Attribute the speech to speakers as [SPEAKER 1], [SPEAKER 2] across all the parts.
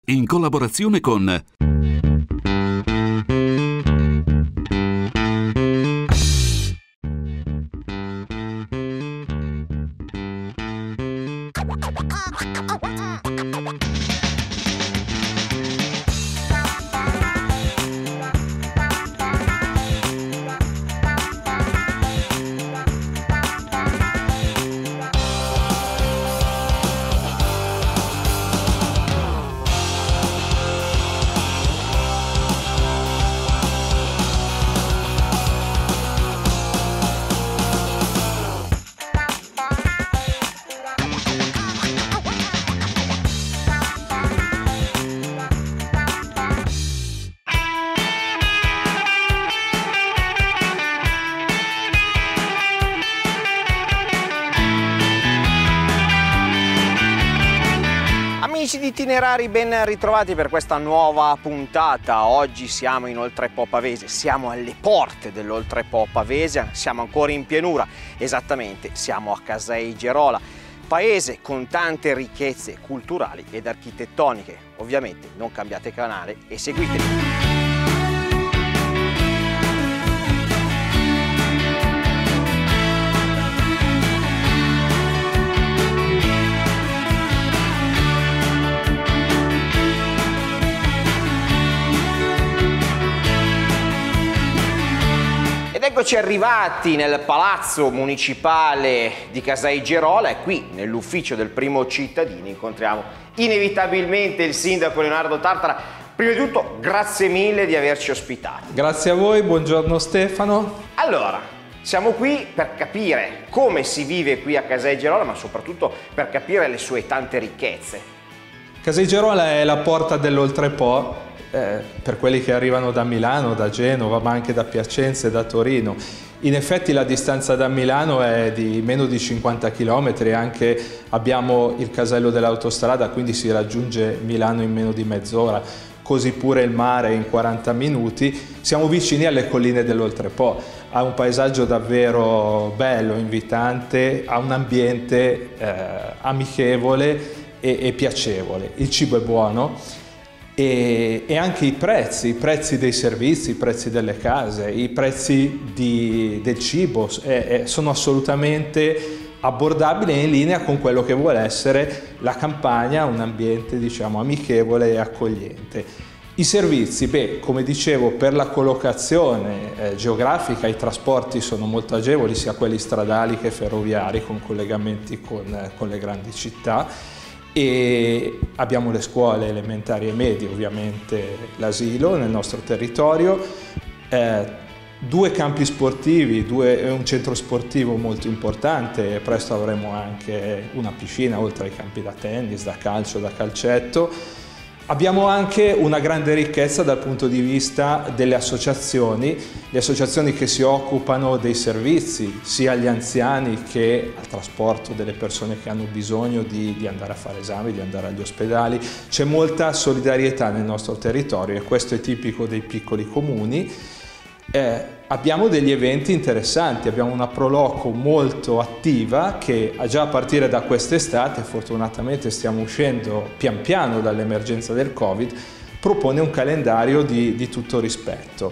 [SPEAKER 1] in collaborazione con
[SPEAKER 2] Amici di Itinerari, ben ritrovati per questa nuova puntata. Oggi siamo in Oltrepò Pavese, siamo alle porte dell'Oltrepò Pavese, siamo ancora in pianura, esattamente siamo a Casei Gerola, paese con tante ricchezze culturali ed architettoniche. Ovviamente non cambiate canale e seguitemi. Eccoci arrivati nel palazzo municipale di Casei Gerola e qui nell'ufficio del primo cittadino incontriamo inevitabilmente il sindaco Leonardo Tartara. Prima di tutto grazie mille di averci ospitato.
[SPEAKER 3] Grazie a voi, buongiorno Stefano.
[SPEAKER 2] Allora, siamo qui per capire come si vive qui a Casei Gerola, ma soprattutto per capire le sue tante ricchezze.
[SPEAKER 3] Casei Gerola è la porta dell'Oltrepò. Per quelli che arrivano da Milano, da Genova, ma anche da Piacenza e da Torino. In effetti la distanza da Milano è di meno di 50 km, anche abbiamo il casello dell'autostrada, quindi si raggiunge Milano in meno di mezz'ora, così pure il mare in 40 minuti. Siamo vicini alle colline dell'Oltrepò, ha un paesaggio davvero bello, invitante, ha un ambiente amichevole e piacevole. Il cibo è buono. E anche i prezzi dei servizi, i prezzi delle case, i prezzi del cibo sono assolutamente abbordabili e in linea con quello che vuole essere la Campania, un ambiente diciamo amichevole e accogliente. I servizi, come dicevo, per la collocazione geografica i trasporti sono molto agevoli, sia quelli stradali che ferroviari, con collegamenti con le grandi città. E abbiamo le scuole elementari e medie, ovviamente l'asilo nel nostro territorio, due campi sportivi, un centro sportivo molto importante, presto avremo anche una piscina oltre ai campi da tennis, da calcio, da calcetto. Abbiamo anche una grande ricchezza dal punto di vista delle associazioni, le associazioni che si occupano dei servizi sia agli anziani che al trasporto delle persone che hanno bisogno di andare a fare esami, di andare agli ospedali. C'è molta solidarietà nel nostro territorio e questo è tipico dei piccoli comuni. Abbiamo degli eventi interessanti, abbiamo una Pro Loco molto attiva che già a partire da quest'estate, fortunatamente stiamo uscendo pian piano dall'emergenza del Covid, propone un calendario di tutto rispetto.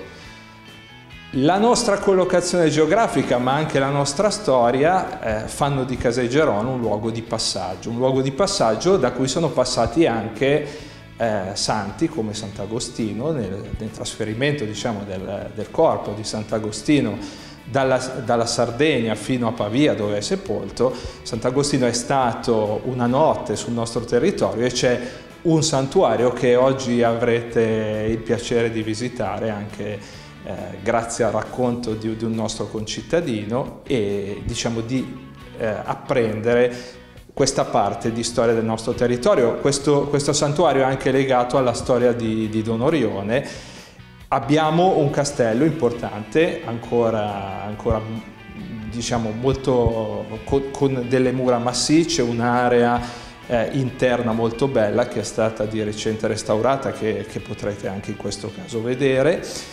[SPEAKER 3] La nostra collocazione geografica ma anche la nostra storia fanno di Casei Gerola un luogo di passaggio da cui sono passati anche santi come Sant'Agostino nel trasferimento diciamo, del corpo di Sant'Agostino dalla Sardegna fino a Pavia dove è sepolto. Sant'Agostino è stato una notte sul nostro territorio e c'è un santuario che oggi avrete il piacere di visitare anche grazie al racconto di un nostro concittadino e diciamo di apprendere questa parte di storia del nostro territorio. Questo santuario è anche legato alla storia di Don Orione. Abbiamo un castello importante, ancora diciamo molto con delle mura massicce, un'area interna molto bella che è stata di recente restaurata, che potrete anche in questo caso vedere.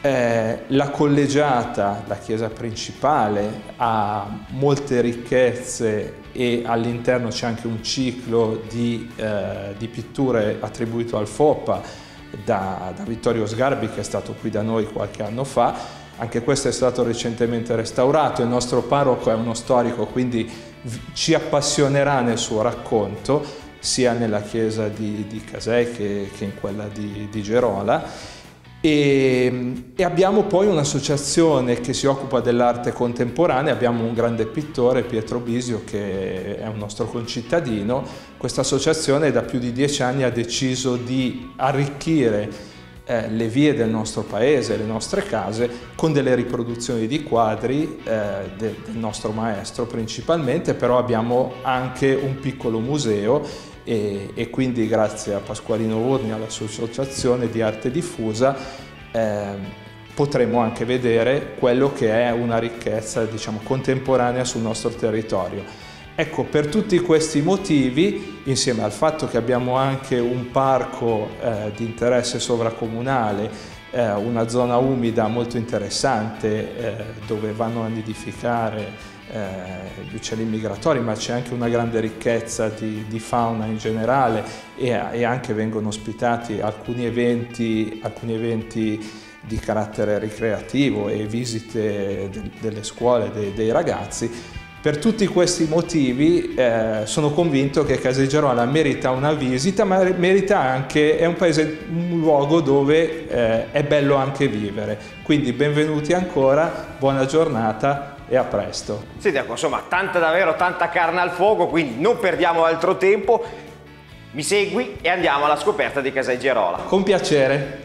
[SPEAKER 3] La collegiata, la chiesa principale, ha molte ricchezze e all'interno c'è anche un ciclo di pitture attribuito al Foppa da Vittorio Sgarbi, che è stato qui da noi qualche anno fa. Anche questo è stato recentemente restaurato. Il nostro parroco è uno storico, quindi ci appassionerà nel suo racconto, sia nella chiesa di Casei che in quella di Gerola. E abbiamo poi un'associazione che si occupa dell'arte contemporanea. Abbiamo un grande pittore, Pietro Bisio, che è un nostro concittadino. Questa associazione da più di 10 anni ha deciso di arricchire le vie del nostro paese, le nostre case, con delle riproduzioni di quadri del nostro maestro principalmente, però abbiamo anche un piccolo museo e quindi grazie a Pasqualino Urni, all'Associazione di Arte Diffusa, potremo anche vedere quello che è una ricchezza, diciamo, contemporanea sul nostro territorio. Ecco, per tutti questi motivi, insieme al fatto che abbiamo anche un parco di interesse sovracomunale, una zona umida molto interessante dove vanno a nidificare gli uccelli migratori, ma c'è anche una grande ricchezza di fauna in generale e anche vengono ospitati alcuni eventi di carattere ricreativo e visite delle scuole, dei ragazzi. Per tutti questi motivi sono convinto che Casei Gerola merita una visita, ma merita anche, è un paese, un luogo dove è bello anche vivere. Quindi benvenuti ancora, buona giornata e a presto.
[SPEAKER 2] Sì, insomma, davvero tanta carne al fuoco, quindi non perdiamo altro tempo. Mi segui e andiamo alla scoperta di Casei Gerola.
[SPEAKER 3] Con piacere.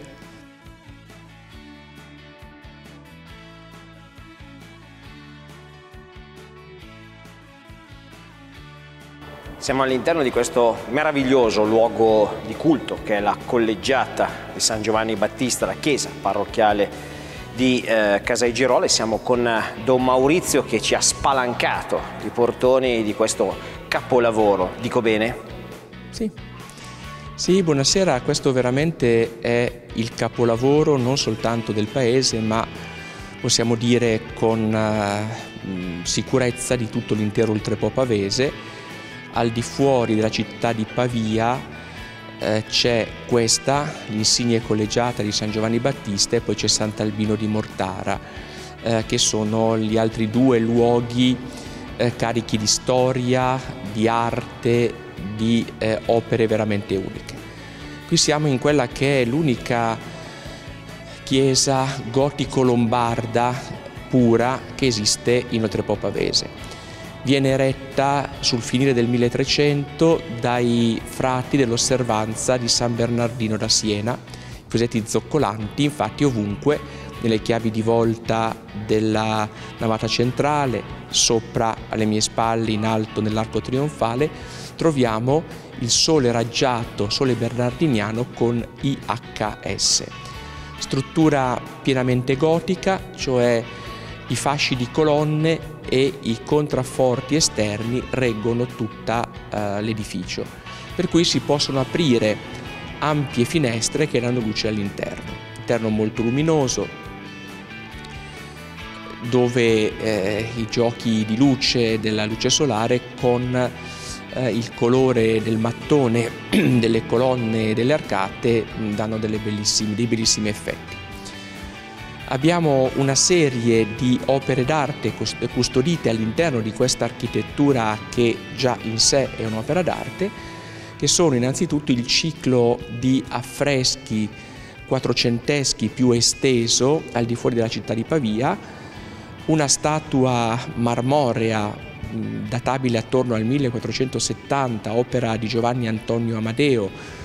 [SPEAKER 2] Siamo all'interno di questo meraviglioso luogo di culto che è la collegiata di San Giovanni Battista, la chiesa parrocchiale di Casei Gerola, e siamo con Don Maurizio che ci ha spalancato i portoni di questo capolavoro. Dico bene?
[SPEAKER 1] Sì. Sì, buonasera. Questo veramente è il capolavoro non soltanto del paese, ma possiamo dire con sicurezza di tutto l'intero oltrepo pavese. Al di fuori della città di Pavia c'è questa, l'insigne collegiata di San Giovanni Battista, e poi c'è Sant'Albino di Mortara, che sono gli altri due luoghi carichi di storia, di arte, di opere veramente uniche. Qui siamo in quella che è l'unica chiesa gotico-lombarda pura che esiste in oltrepo pavese. Viene eretta sul finire del 1300 dai frati dell'osservanza di San Bernardino da Siena, i cosiddetti zoccolanti. Infatti ovunque, nelle chiavi di volta della navata centrale, sopra alle mie spalle, in alto nell'arco trionfale, troviamo il sole raggiato, sole bernardiniano con IHS. Struttura pienamente gotica, cioè i fasci di colonne e i contrafforti esterni reggono tutta l'edificio, per cui si possono aprire ampie finestre che danno luce all'interno. Interno molto luminoso, dove i giochi di luce della luce solare con il colore del mattone delle colonne e delle arcate danno dei bellissimi effetti. Abbiamo una serie di opere d'arte custodite all'interno di questa architettura che già in sé è un'opera d'arte, che sono innanzitutto il ciclo di affreschi quattrocenteschi più esteso al di fuori della città di Pavia, una statua marmorea databile attorno al 1470, opera di Giovanni Antonio Amadeo,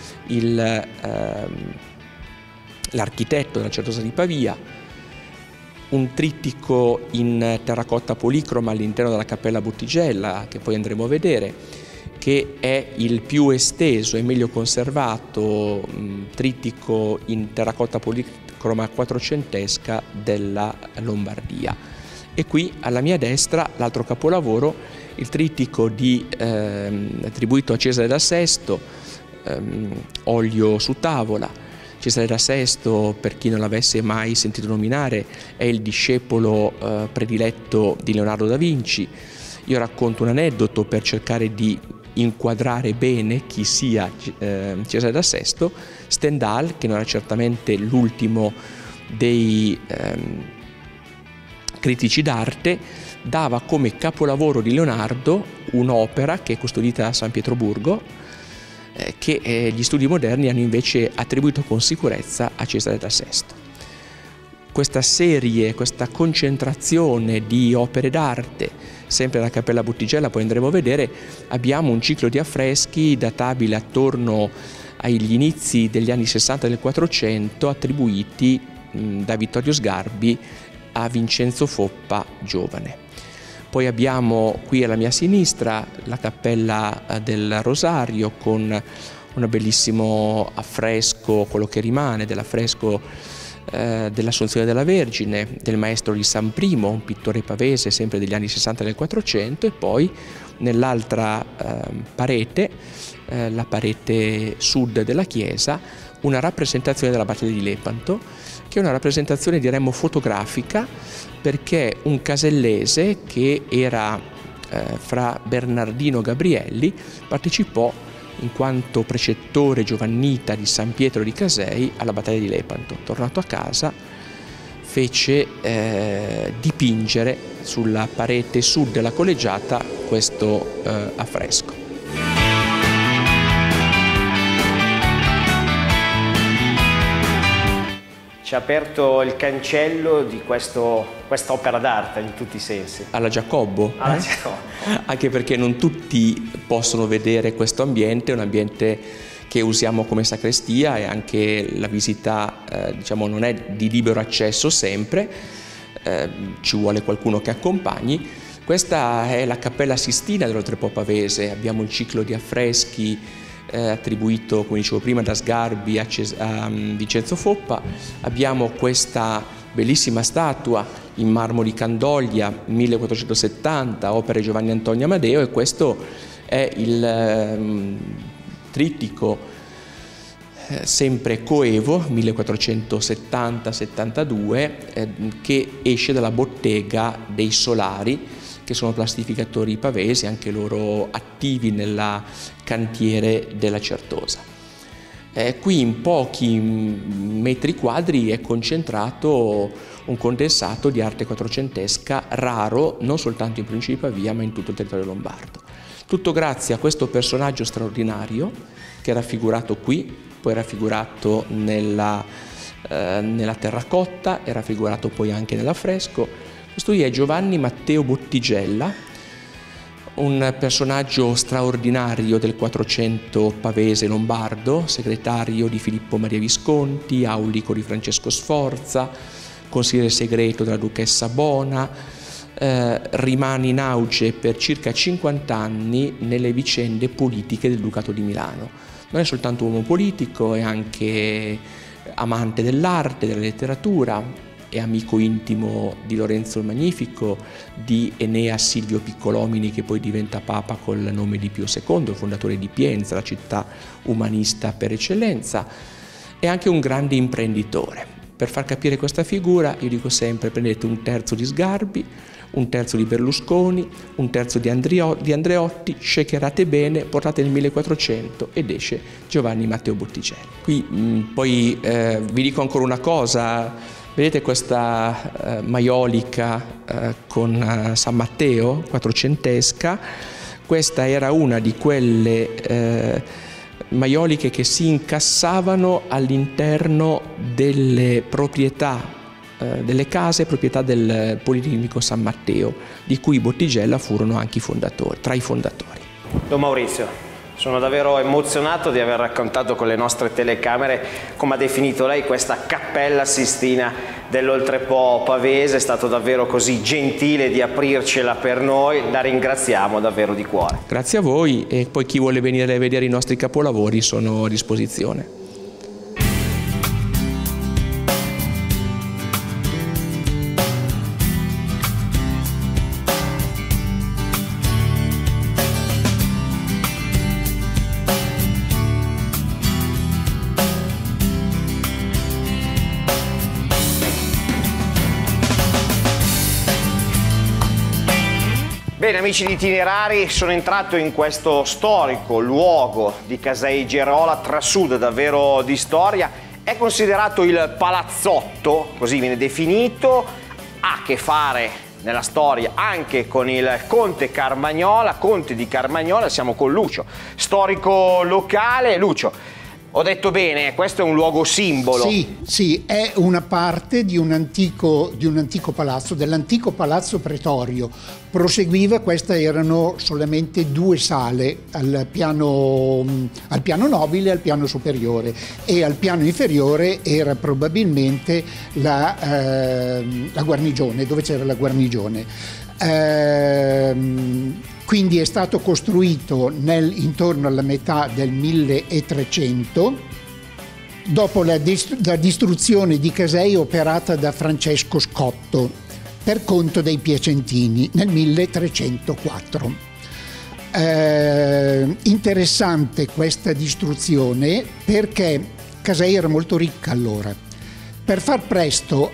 [SPEAKER 1] l'architetto della Certosa di Pavia, un trittico in terracotta policroma all'interno della Cappella Bottigella, che poi andremo a vedere, che è il più esteso e meglio conservato trittico in terracotta policroma quattrocentesca della Lombardia. E qui alla mia destra l'altro capolavoro, il trittico attribuito a Cesare da Sesto, olio su tavola, Cesare da Sesto, per chi non l'avesse mai sentito nominare, è il discepolo prediletto di Leonardo da Vinci. Io racconto un aneddoto per cercare di inquadrare bene chi sia Cesare da Sesto. Stendhal, che non era certamente l'ultimo dei critici d'arte, dava come capolavoro di Leonardo un'opera che è custodita a San Pietroburgo, che gli studi moderni hanno invece attribuito con sicurezza a Cesare da Sesto. Questa serie, questa concentrazione di opere d'arte, sempre alla Cappella Bottigella, poi andremo a vedere, abbiamo un ciclo di affreschi databile attorno agli inizi degli anni 60 del 400, attribuiti da Vittorio Sgarbi a Vincenzo Foppa giovane. Poi abbiamo qui alla mia sinistra la Cappella del Rosario con un bellissimo affresco, quello che rimane dell'affresco dell'Assunzione della Vergine, del maestro di San Primo, un pittore pavese sempre degli anni 60 del 400, e poi nell'altra parete, la parete sud della chiesa, una rappresentazione della battaglia di Lepanto, che è una rappresentazione, diremmo, fotografica, perché un casellese che era fra Bernardino Gabrielli partecipò in quanto precettore giovannita di San Pietro di Casei alla battaglia di Lepanto. Tornato a casa fece dipingere sulla parete sud della collegiata questo affresco.
[SPEAKER 2] Ci ha aperto il cancello di questa opera d'arte in tutti i sensi.
[SPEAKER 1] Alla Giacobbo, anche perché non tutti possono vedere questo ambiente, è un ambiente che usiamo come sacrestia, e anche la visita diciamo, non è di libero accesso sempre, ci vuole qualcuno che accompagni. Questa è la Cappella Sistina dell'Oltrepo Pavese, abbiamo il ciclo di affreschi attribuito, come dicevo prima, da Sgarbi a Vincenzo Foppa. Abbiamo questa bellissima statua in marmo di Candoglia, 1470, opera di Giovanni Antonio Amadeo, e questo è il trittico sempre coevo, 1470-72, che esce dalla bottega dei Solari, che sono plastificatori pavesi, anche loro attivi nel cantiere della Certosa. Qui in pochi metri quadri è concentrato un condensato di arte quattrocentesca raro non soltanto in provincia di Pavia ma in tutto il territorio lombardo. Tutto grazie a questo personaggio straordinario che è raffigurato qui, poi è raffigurato nella terracotta, è raffigurato poi anche nell'affresco. Questo è Giovanni Matteo Bottigella, un personaggio straordinario del Quattrocento pavese lombardo, segretario di Filippo Maria Visconti, aulico di Francesco Sforza, consigliere segreto della duchessa Bona, rimane in auge per circa 50 anni nelle vicende politiche del Ducato di Milano. Non è soltanto uomo politico, è anche amante dell'arte, della letteratura, è amico intimo di Lorenzo il Magnifico, di Enea Silvio Piccolomini, che poi diventa papa col nome di Pio II, fondatore di Pienza, la città umanista per eccellenza. È anche un grande imprenditore. Per far capire questa figura, io dico sempre: prendete un terzo di Sgarbi, un terzo di Berlusconi, un terzo di Andreotti, shakerate bene, portate nel 1400 ed esce Giovanni Matteo Bottigelli. Qui poi vi dico ancora una cosa. Vedete questa maiolica con San Matteo, quattrocentesca? Questa era una di quelle maioliche che si incassavano all'interno delle proprietà, delle case proprietà del Policlinico San Matteo, di cui Bottigella furono anche i fondatori, tra i fondatori.
[SPEAKER 2] Don Maurizio, sono davvero emozionato di aver raccontato con le nostre telecamere come ha definito lei questa Cappella Sistina dell'Oltrepo pavese. È stato davvero così gentile di aprircela per noi, la ringraziamo davvero di cuore.
[SPEAKER 1] Grazie a voi, e poi chi vuole venire a vedere i nostri capolavori sono a disposizione.
[SPEAKER 2] Bene amici di Itinerari, sono entrato in questo storico luogo di Casei Gerola, trasuda davvero di storia. È considerato il palazzotto, così viene definito, ha a che fare nella storia anche con il conte Carmagnola, conte di Carmagnola. Siamo con Lucio, storico locale. Lucio, ho detto bene, questo è un luogo simbolo.
[SPEAKER 4] Sì, è una parte di un antico palazzo, dell'antico palazzo pretorio. Proseguiva, queste erano solamente 2 sale, al piano nobile e al piano superiore, e al piano inferiore era probabilmente la guarnigione, dove c'era la guarnigione. Quindi è stato costruito intorno alla metà del 1300, dopo la distruzione di Casei operata da Francesco Scotto per conto dei Piacentini nel 1304. Interessante questa distruzione perché Casei era molto ricca allora. Per far presto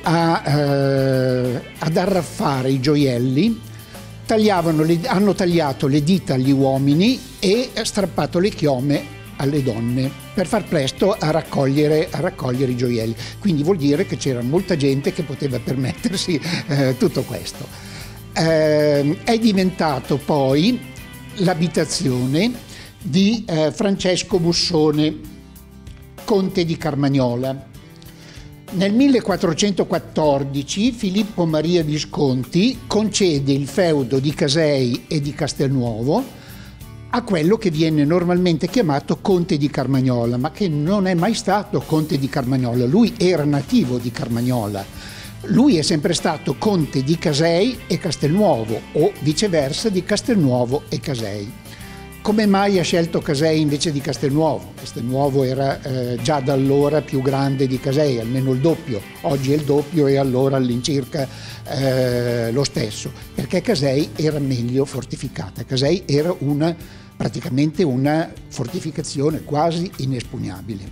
[SPEAKER 4] ad arraffare i gioielli, hanno tagliato le dita agli uomini e strappato le chiome alle donne per far presto a raccogliere i gioielli. Quindi vuol dire che c'era molta gente che poteva permettersi tutto questo. È diventato poi l'abitazione di Francesco Bussone, conte di Carmagnola. Nel 1414 Filippo Maria Visconti concede il feudo di Casei e di Castelnuovo a quello che viene normalmente chiamato conte di Carmagnola, ma che non è mai stato conte di Carmagnola. Lui era nativo di Carmagnola. Lui è sempre stato conte di Casei e Castelnuovo, o viceversa di Castelnuovo e Casei. Come mai ha scelto Casei invece di Castelnuovo? Castelnuovo era già da allora più grande di Casei, almeno il doppio. Oggi è il doppio e allora all'incirca lo stesso, perché Casei era meglio fortificata. Casei era praticamente una fortificazione quasi inespugnabile.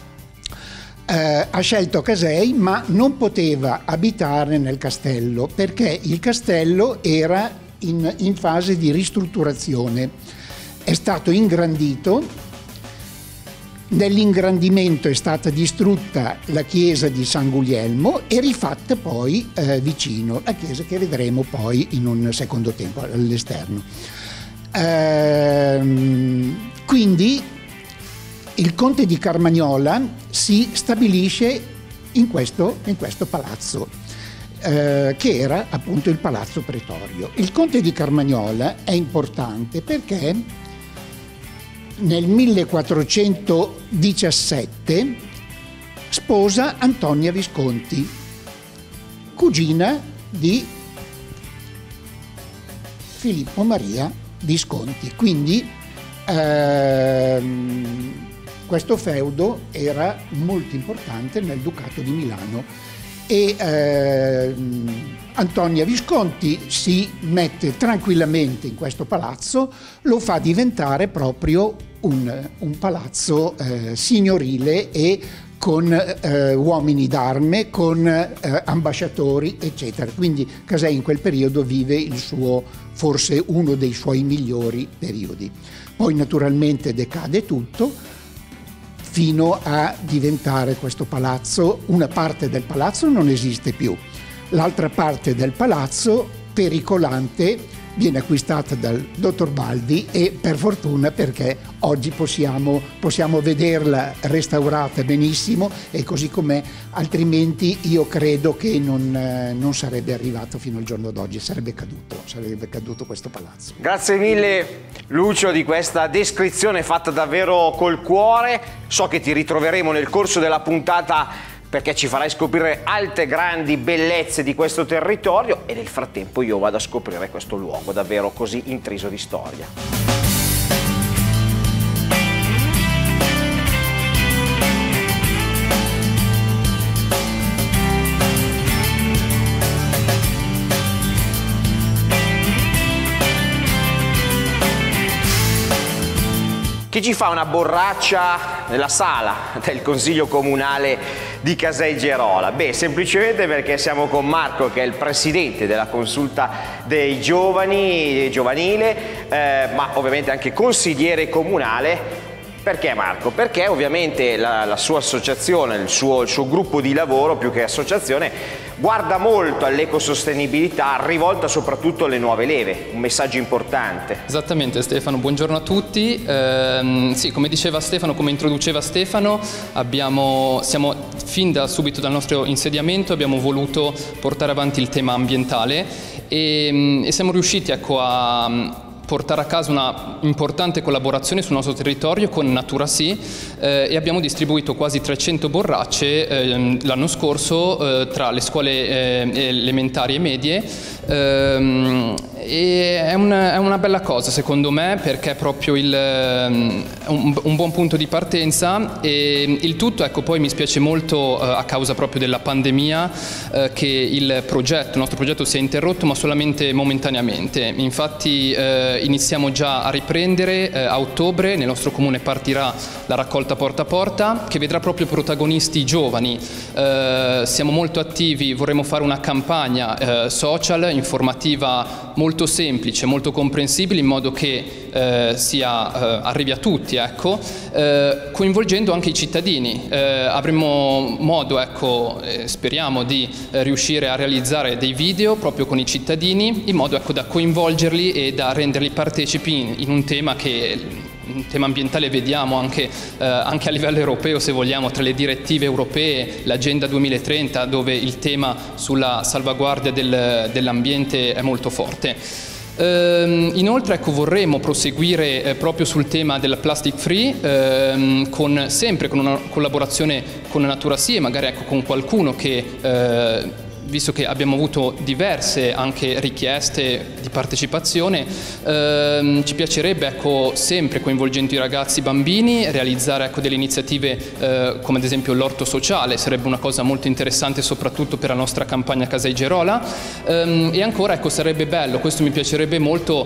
[SPEAKER 4] Ha scelto Casei, ma non poteva abitare nel castello perché il castello era in fase di ristrutturazione. È stato ingrandito, nell'ingrandimento è stata distrutta la chiesa di San Guglielmo e rifatta poi vicino, la chiesa che vedremo poi in un secondo tempo all'esterno. Quindi il conte di Carmagnola si stabilisce in questo palazzo, che era appunto il palazzo pretorio. Il conte di Carmagnola è importante perché nel 1417 sposa Antonia Visconti, cugina di Filippo Maria Visconti. Quindi questo feudo era molto importante nel Ducato di Milano e Antonia Visconti si mette tranquillamente in questo palazzo, lo fa diventare proprio un palazzo signorile e con uomini d'arme, con ambasciatori, eccetera. Quindi Casei in quel periodo vive forse uno dei suoi migliori periodi. Poi naturalmente decade tutto, fino a diventare questo palazzo, una parte del palazzo non esiste più, l'altra parte del palazzo, pericolante, viene acquistata dal dottor Baldi e per fortuna, perché oggi possiamo vederla restaurata benissimo e così com'è, altrimenti io credo che non sarebbe arrivato fino al giorno d'oggi, sarebbe caduto questo palazzo.
[SPEAKER 2] Grazie mille Lucio di questa descrizione fatta davvero col cuore. So che ti ritroveremo nel corso della puntata perché ci farai scoprire altre grandi bellezze di questo territorio e nel frattempo io vado a scoprire questo luogo davvero così intriso di storia. Chi ci fa una borraccia nella sala del Consiglio Comunale di Caseigerola? Beh, semplicemente perché siamo con Marco, che è il presidente della consulta dei giovani, giovanile, ma ovviamente anche consigliere comunale. Perché Marco? Perché ovviamente la sua associazione, il suo gruppo di lavoro, più che associazione, guarda molto all'ecosostenibilità, rivolta soprattutto alle nuove leve, un messaggio importante.
[SPEAKER 5] Esattamente Stefano, buongiorno a tutti. Sì, come diceva Stefano, come introduceva Stefano, siamo fin da subito dal nostro insediamento abbiamo voluto portare avanti il tema ambientale e siamo riusciti a portare a casa una importante collaborazione sul nostro territorio con Natura Sì e abbiamo distribuito quasi 300 borracce l'anno scorso tra le scuole elementari e medie e è una bella cosa secondo me, perché è proprio un buon punto di partenza e il tutto, ecco, poi mi spiace molto a causa proprio della pandemia che il nostro progetto si è interrotto, ma solamente momentaneamente. Infatti iniziamo già a riprendere a ottobre, nel nostro comune partirà la raccolta porta a porta che vedrà proprio protagonisti giovani. Siamo molto attivi, vorremmo fare una campagna social, informativa, molto semplice, molto comprensibile, in modo che arrivi a tutti, ecco, coinvolgendo anche i cittadini. Avremo modo, ecco, speriamo di riuscire a realizzare dei video proprio con i cittadini, in modo, ecco, da coinvolgerli e da renderli partecipi in un tema ambientale vediamo anche a livello europeo, se vogliamo, tra le direttive europee, l'Agenda 2030, dove il tema sulla salvaguardia dell'ambiente è molto forte. Inoltre, ecco, vorremmo proseguire proprio sul tema del plastic free, sempre con una collaborazione con Natura Sì e magari, ecco, con qualcuno che visto che abbiamo avuto diverse anche richieste di partecipazione, ci piacerebbe, ecco, sempre coinvolgendo i ragazzi, i bambini, realizzare, ecco, delle iniziative come ad esempio l'orto sociale, sarebbe una cosa molto interessante soprattutto per la nostra campagna Caseigerola, e ancora, ecco, sarebbe bello, questo mi piacerebbe molto,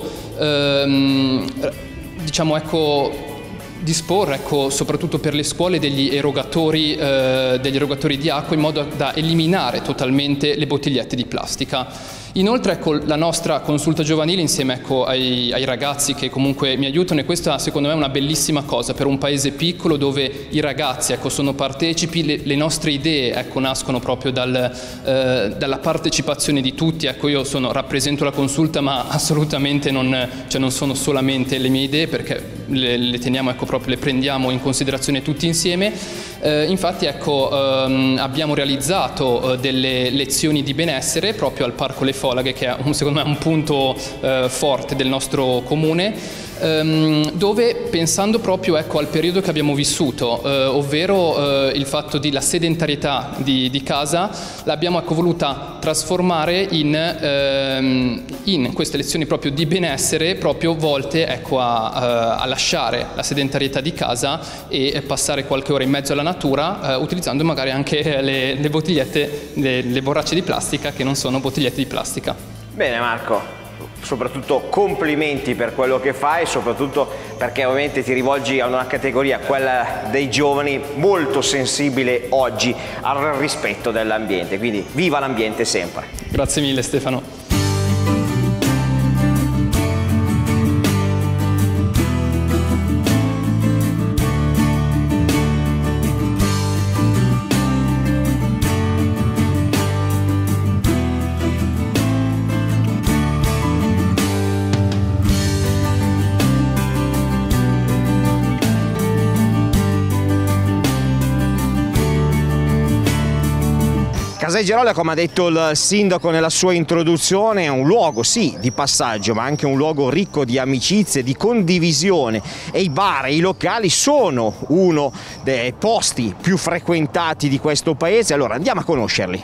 [SPEAKER 5] diciamo, ecco, disporre, ecco, soprattutto per le scuole degli erogatori di acqua, in modo da eliminare totalmente le bottigliette di plastica. Inoltre, ecco, la nostra consulta giovanile insieme, ecco, ai ragazzi che comunque mi aiutano, e questa secondo me è una bellissima cosa per un paese piccolo dove i ragazzi, ecco, sono partecipi, le nostre idee, ecco, nascono proprio dalla partecipazione di tutti. Ecco, io rappresento la consulta, ma assolutamente non sono solamente le mie idee, perché le teniamo, ecco, proprio le prendiamo in considerazione tutti insieme. Infatti, ecco, abbiamo realizzato delle lezioni di benessere proprio al Parco Le Folaghe, che è secondo me un punto forte del nostro comune, dove, pensando proprio, ecco, al periodo che abbiamo vissuto, ovvero il fatto della sedentarietà di casa, l'abbiamo, ecco, voluta trasformare in queste lezioni proprio di benessere, proprio volte, ecco, a lasciare la sedentarietà di casa e passare qualche ora in mezzo alla natura, utilizzando magari anche le bottigliette, le borracce di plastica che non sono bottigliette di plastica.
[SPEAKER 2] Bene Marco, soprattutto complimenti per quello che fai, e soprattutto perché ovviamente ti rivolgi a una categoria, quella dei giovani, molto sensibile oggi al rispetto dell'ambiente, quindi viva l'ambiente sempre.
[SPEAKER 5] Grazie mille Stefano.
[SPEAKER 2] Caseigerola, come ha detto il sindaco nella sua introduzione, è un luogo sì di passaggio, ma anche un luogo ricco di amicizie, di condivisione, e i bar e i locali sono uno dei posti più frequentati di questo paese. Allora andiamo a conoscerli.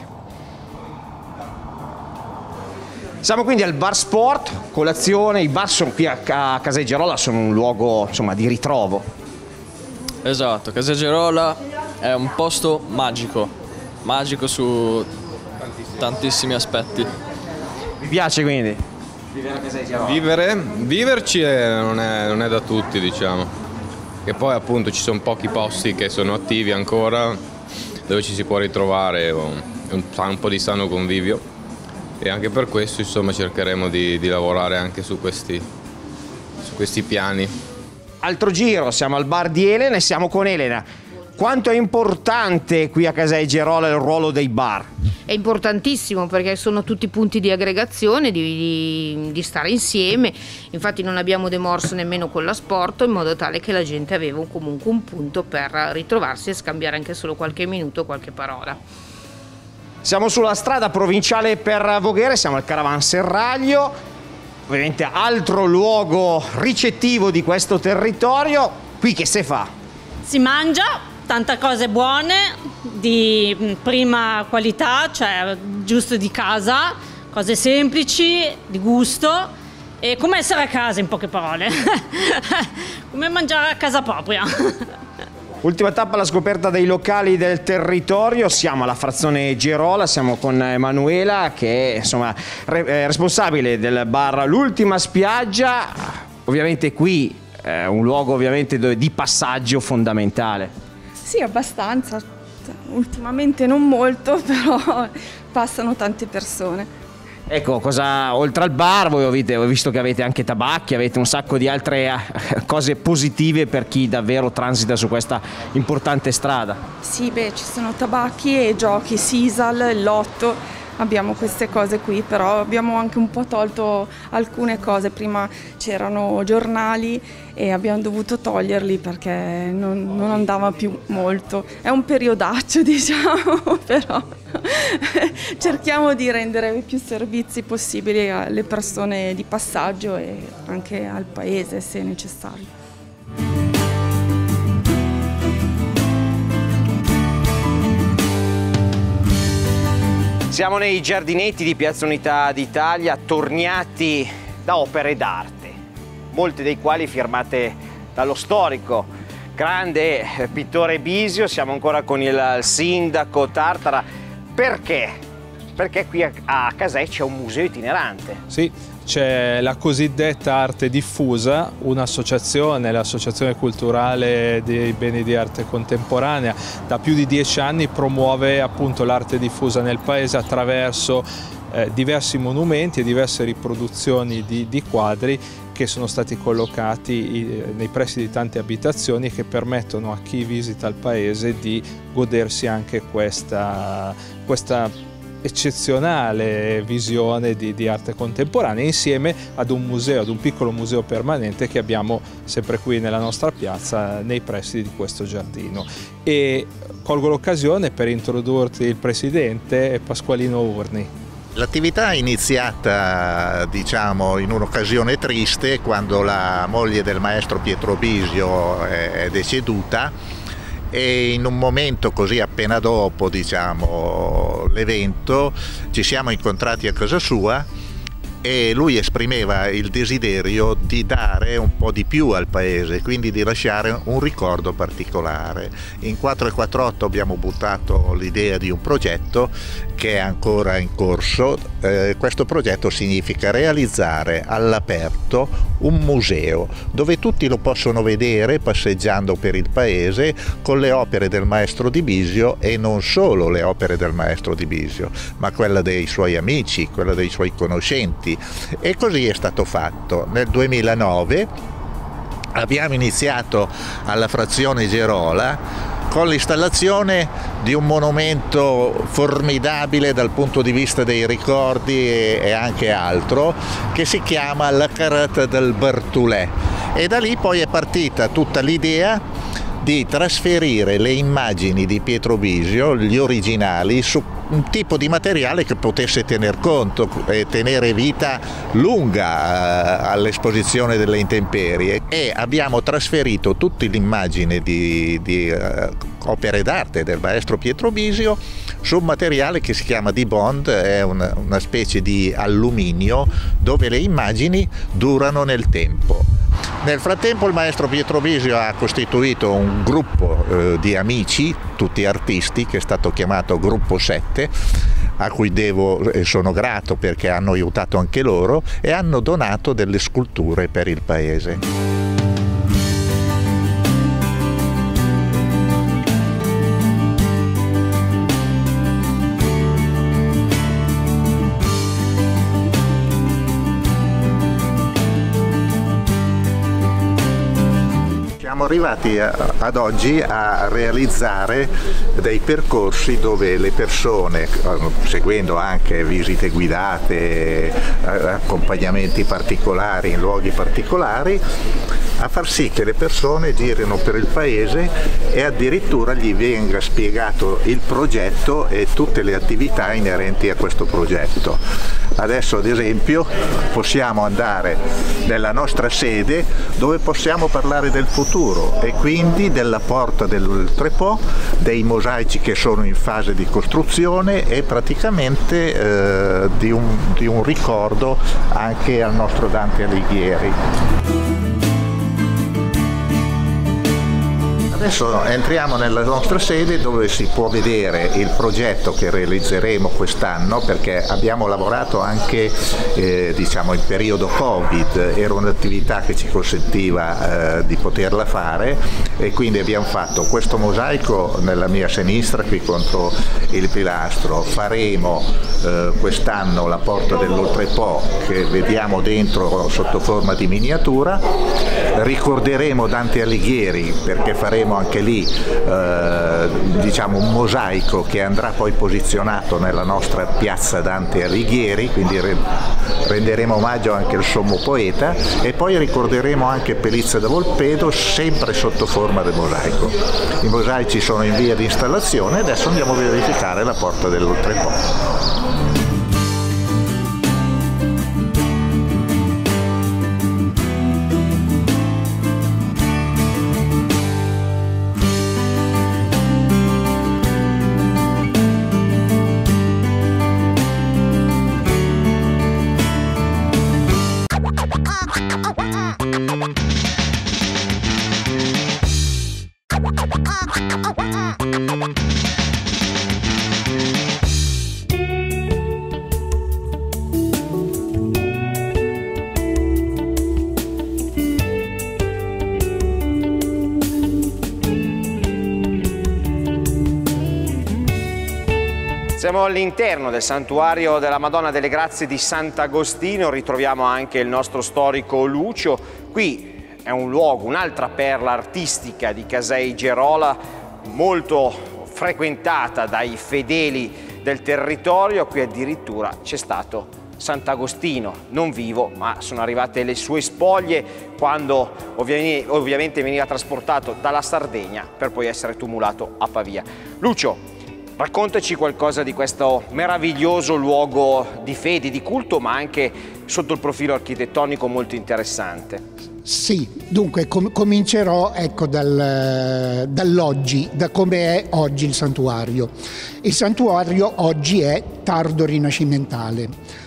[SPEAKER 2] Siamo quindi al Bar Sport, colazione. I bar qui a Caseigerola sono un luogo, insomma, di ritrovo.
[SPEAKER 6] Esatto, Caseigerola è un posto magico su tantissimi aspetti.
[SPEAKER 2] Vi piace quindi vivere a Caseigerola?
[SPEAKER 7] Viverci non è da tutti, diciamo. E poi appunto ci sono pochi posti che sono attivi ancora dove ci si può ritrovare un po' di sano convivio, e anche per questo insomma cercheremo di lavorare anche su questi piani.
[SPEAKER 2] Altro giro, siamo al bar di Elena e siamo con Elena. Quanto è importante qui a Casei Gerola il ruolo dei bar?
[SPEAKER 8] È importantissimo perché sono tutti punti di aggregazione, di stare insieme. Infatti non abbiamo demorso nemmeno con l'asporto, in modo tale che la gente aveva comunque un punto per ritrovarsi e scambiare anche solo qualche minuto, qualche parola.
[SPEAKER 2] Siamo sulla strada provinciale per Voghera, siamo al Caravanserraglio, ovviamente altro luogo ricettivo di questo territorio. Qui che si fa?
[SPEAKER 9] Si mangia, tante cose buone, di prima qualità, cioè giusto di casa, cose semplici, di gusto, e come essere a casa in poche parole, come mangiare a casa propria.
[SPEAKER 2] Ultima tappa alla scoperta dei locali del territorio, siamo alla frazione Gerola, siamo con Emanuela che è insomma responsabile del bar L'Ultima Spiaggia. Ovviamente qui è un luogo ovviamente di passaggio fondamentale.
[SPEAKER 10] Sì, abbastanza, ultimamente non molto, però passano tante persone.
[SPEAKER 2] Ecco, cosa oltre al bar voi ho visto che avete anche tabacchi, avete un sacco di altre cose positive per chi davvero transita su questa importante strada.
[SPEAKER 10] Sì, beh, ci sono tabacchi e giochi, Sisal, Lotto, abbiamo queste cose qui, però abbiamo anche un po' tolto alcune cose. Prima c'erano giornali e abbiamo dovuto toglierli perché non andava più molto. È un periodaccio, diciamo, però cerchiamo di rendere più servizi possibili alle persone di passaggio e anche al paese se necessario.
[SPEAKER 2] Siamo nei giardinetti di Piazza Unità d'Italia, torniati da opere d'arte, molte dei quali firmate dallo storico grande pittore Bisio. Siamo ancora con il sindaco Tartara. Perché? Perché qui a Casei c'è un museo itinerante.
[SPEAKER 3] Sì, c'è la cosiddetta Arte Diffusa, un'associazione, l'Associazione Culturale dei Beni di Arte Contemporanea, da più di 10 anni promuove appunto l'arte diffusa nel paese attraverso diversi monumenti e diverse riproduzioni di quadri che sono stati collocati nei pressi di tante abitazioni e che permettono a chi visita il paese di godersi anche questa eccezionale visione di arte contemporanea, insieme ad un museo, ad un piccolo museo permanente che abbiamo sempre qui nella nostra piazza nei pressi di questo giardino. E colgo l'occasione per introdurti il presidente Pasqualino Urni.
[SPEAKER 11] L'attività è iniziata, diciamo, in un'occasione triste, quando la moglie del maestro Pietro Bisio è deceduta, e in un momento così appena dopo, diciamo, l'evento ci siamo incontrati a casa sua e lui esprimeva il desiderio di dare un po' di più al paese, quindi di lasciare un ricordo particolare. In 448 abbiamo buttato l'idea di un progetto che è ancora in corso. Questo progetto significa realizzare all'aperto un museo dove tutti lo possono vedere passeggiando per il paese con le opere del maestro Di Bisio, e non solo le opere del maestro Di Bisio, ma quella dei suoi amici, quella dei suoi conoscenti. E così è stato fatto. Nel 2009 abbiamo iniziato alla frazione Gerola con l'installazione di un monumento formidabile dal punto di vista dei ricordi e anche altro, che si chiama La Carretta del Bartolè, e da lì poi è partita tutta l'idea di trasferire le immagini di Pietro Bisio, gli originali, su un tipo di materiale che potesse tener conto e tenere vita lunga all'esposizione delle intemperie, e abbiamo trasferito tutte le immagini di opere d'arte del maestro Pietro Bisio su un materiale che si chiama D-Bond, è una specie di alluminio dove le immagini durano nel tempo. Nel frattempo il maestro Pietro Bisio ha costituito un gruppo di amici, tutti artisti, che è stato chiamato Gruppo 7, a cui devo e sono grato perché hanno aiutato anche loro e hanno donato delle sculture per il paese. siamo arrivati ad oggi a realizzare dei percorsi dove le persone, seguendo anche visite guidate, accompagnamenti particolari in luoghi particolari, a far sì che le persone girino per il paese e addirittura gli venga spiegato il progetto e tutte le attività inerenti a questo progetto. Adesso ad esempio possiamo andare nella nostra sede dove possiamo parlare del futuro e quindi della porta dell'Oltrepo, dei mosaici che sono in fase di costruzione e praticamente di un ricordo anche al nostro Dante Alighieri. Adesso entriamo nella nostra sede dove si può vedere il progetto che realizzeremo quest'anno, perché abbiamo lavorato anche diciamo in periodo Covid, era un'attività che ci consentiva di poterla fare e quindi abbiamo fatto questo mosaico nella mia sinistra qui contro il pilastro. Faremo quest'anno la porta dell'Oltrepo che vediamo dentro sotto forma di miniatura, ricorderemo Dante Alighieri perché faremo anche lì diciamo un mosaico che andrà poi posizionato nella nostra piazza Dante Alighieri, quindi renderemo omaggio anche al sommo poeta, e poi ricorderemo anche Pelizza da Volpedo sempre sotto forma di mosaico. I mosaici sono in via di installazione e adesso andiamo a verificare la porta dell'Oltrepo.
[SPEAKER 2] Siamo all'interno del santuario della Madonna delle Grazie di Sant'Agostino, ritroviamo anche il nostro storico Lucio. Qui è un luogo, un'altra perla artistica di Casei Gerola, molto frequentata dai fedeli del territorio. Qui addirittura c'è stato Sant'Agostino, non vivo, ma sono arrivate le sue spoglie quando ovviamente veniva trasportato dalla Sardegna per poi essere tumulato a Pavia. Lucio, raccontaci qualcosa di questo meraviglioso luogo di fede, di culto, ma anche sotto il profilo architettonico molto interessante.
[SPEAKER 4] Sì, dunque comincerò ecco, dall'oggi, da come è oggi il santuario. Il santuario oggi è tardo rinascimentale.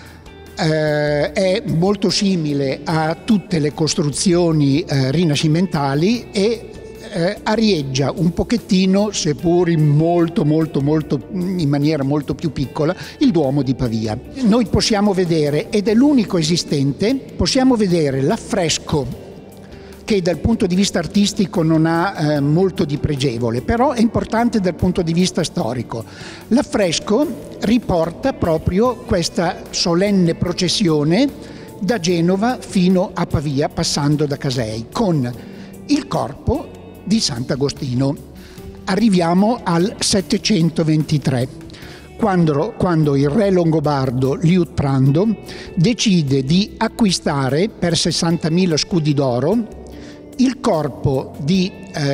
[SPEAKER 4] È molto simile a tutte le costruzioni rinascimentali e arieggia un pochettino, seppur in maniera molto più piccola, il Duomo di Pavia. Noi possiamo vedere, ed è l'unico esistente, possiamo vedere l'affresco che dal punto di vista artistico non ha molto di pregevole, però è importante dal punto di vista storico. L'affresco riporta proprio questa solenne processione da Genova fino a Pavia, passando da Casei, con il corpo di Sant'Agostino. Arriviamo al 723, quando il re longobardo Liutprando decide di acquistare per 60.000 scudi d'oro il corpo di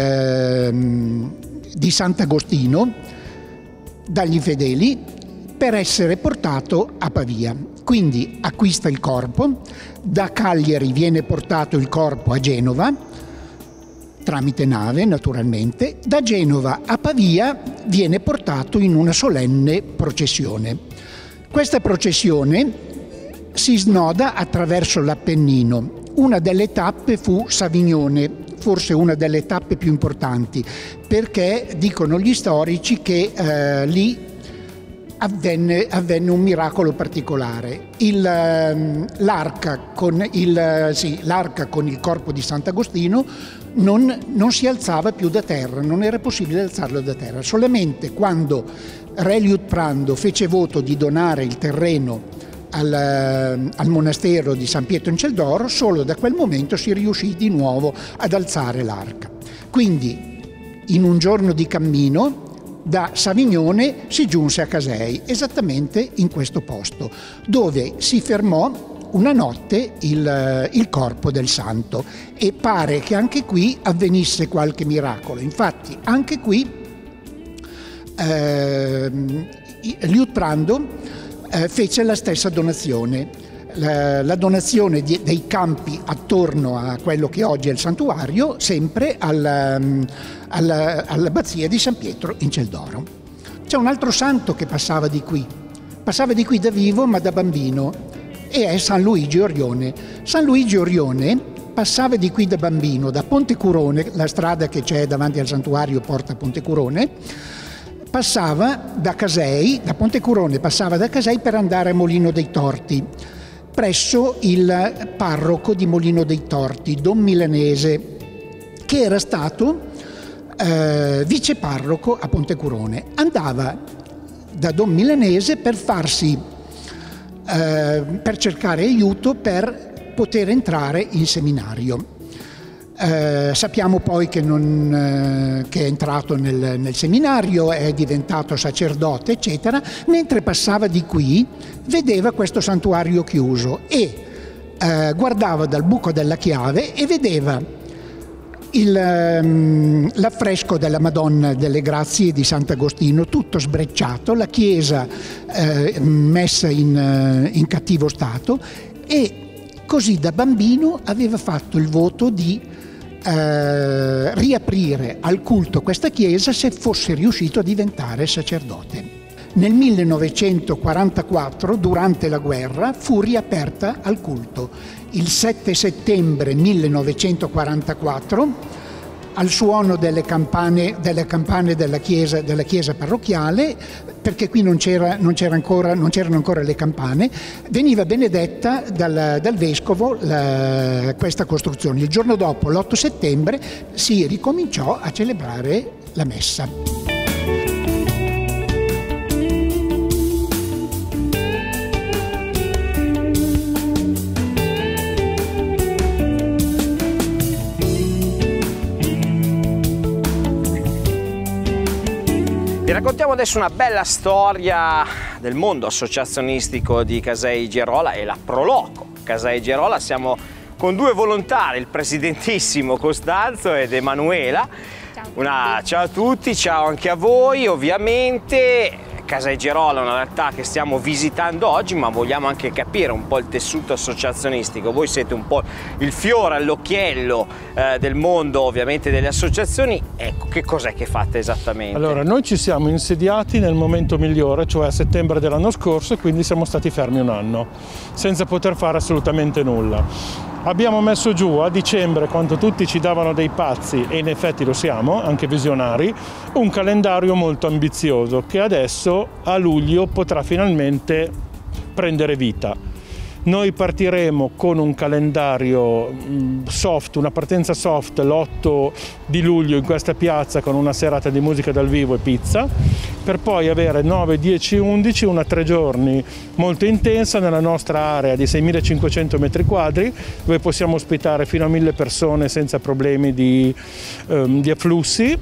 [SPEAKER 4] Sant'Agostino dagli fedeli per essere portato a Pavia. Quindi acquista il corpo, da Cagliari viene portato il corpo a Genova, tramite nave naturalmente, da Genova a Pavia viene portato in una solenne processione. Questa processione si snoda attraverso l'Appennino. Una delle tappe fu Savignone, forse una delle tappe più importanti, perché dicono gli storici che lì avvenne un miracolo particolare. L'arca con il corpo di Sant'Agostino non si alzava più da terra, non era possibile alzarlo da terra. Solamente quando re Liutprando fece voto di donare il terreno al monastero di San Pietro in Celdoro, solo da quel momento si riuscì di nuovo ad alzare l'arca. Quindi in un giorno di cammino da Savignone si giunse a Casei, esattamente in questo posto, dove si fermò una notte il corpo del santo, e pare che anche qui avvenisse qualche miracolo. Infatti anche qui Liutprando fece la stessa donazione, la donazione dei campi attorno a quello che oggi è il santuario, sempre all'abbazia di San Pietro in Celdoro. C'è un altro santo che passava di qui da vivo ma da bambino, e è San Luigi Orione. San Luigi Orione passava di qui da bambino, da Ponte Curone, la strada che c'è davanti al santuario porta a Ponte Curone, passava da Casei, da Ponte Curone passava da Casei per andare a Molino dei Torti, presso il parroco di Molino dei Torti, Don Milanese, che era stato viceparroco a Ponte Curone. Andava da Don Milanese per cercare aiuto per poter entrare in seminario. Sappiamo poi che è entrato nel seminario, è diventato sacerdote, eccetera. Mentre passava di qui vedeva questo santuario chiuso e guardava dal buco della chiave e vedeva l'affresco della Madonna delle Grazie di Sant'Agostino, tutto sbrecciato, la chiesa messa in cattivo stato, e così da bambino aveva fatto il voto di riaprire al culto questa chiesa se fosse riuscito a diventare sacerdote. Nel 1944, durante la guerra, fu riaperta al culto. Il 7 settembre 1944, al suono delle campane della chiesa parrocchiale, perché qui non c'erano ancora le campane, veniva benedetta dal vescovo questa costruzione. Il giorno dopo, l'8 settembre, si ricominciò a celebrare la messa.
[SPEAKER 2] Vi raccontiamo adesso una bella storia del mondo associazionistico di Casei Gerola e la Proloco Casei Gerola. Siamo con due volontari, il presidentissimo Costanzo ed Emanuela. Ciao a tutti, ciao anche a voi. Ovviamente Casei Gerola è una realtà che stiamo visitando oggi, ma vogliamo anche capire un po' il tessuto associazionistico. Voi siete un po' il fiore all'occhiello del mondo, ovviamente, delle associazioni. Ecco, che cos'è che fate esattamente?
[SPEAKER 12] Allora, noi ci siamo insediati nel momento migliore, cioè a settembre dell'anno scorso, e quindi siamo stati fermi un anno, senza poter fare assolutamente nulla. Abbiamo messo giù a dicembre, quando tutti ci davano dei pazzi, e in effetti lo siamo, anche visionari, un calendario molto ambizioso che adesso a luglio potrà finalmente prendere vita. Noi partiremo con un calendario soft, una partenza soft l'8 di luglio in questa piazza con una serata di musica dal vivo e pizza, per poi avere 9, 10, 11, una 3 giorni molto intensa nella nostra area di 6.500 metri quadri, dove possiamo ospitare fino a 1.000 persone senza problemi di afflussi,